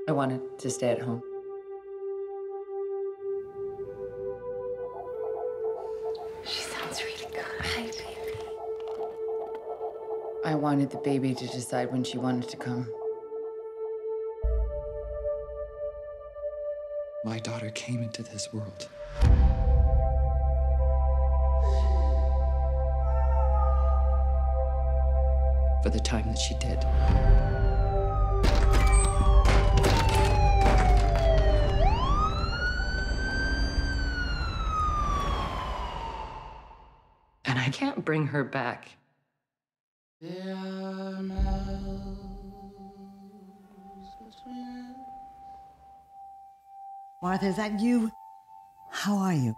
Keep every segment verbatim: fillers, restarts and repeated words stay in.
I wanted to stay at home. She sounds really good. Hi, baby. I wanted the baby to decide when she wanted to come. My daughter came into this world. For the time that she did. And I can't bring her back. Martha, is that you? How are you?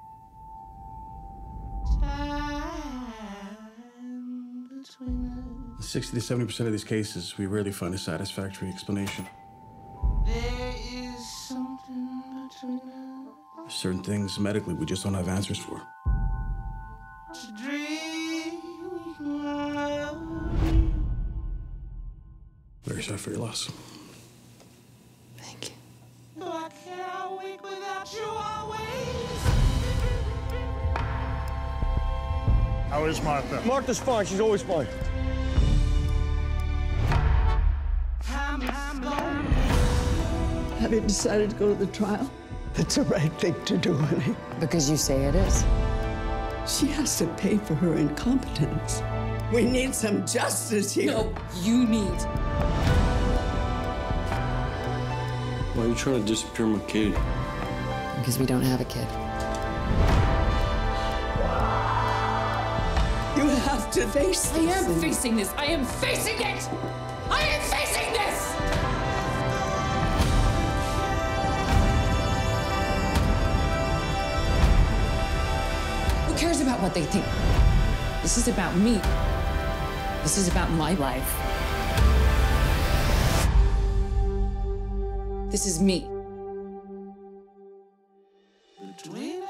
sixty to seventy percent of these cases, we rarely find a satisfactory explanation. There is something between us. There's certain things medically we just don't have answers for. To dream of. Very sorry for your loss. Thank you. No, I can't wake without you always. How is Martha? Martha's fine. She's always fine. Have you decided to go to the trial? It's the right thing to do, honey. Because you say it is. She has to pay for her incompetence. We need some justice here. No, you need. Why are you trying to disappear my kid? Because we don't have a kid. You have to face I this. am facing this. I am facing it! I am facing this! Who cares about what they think? This is about me. This is about my life. This is me. Between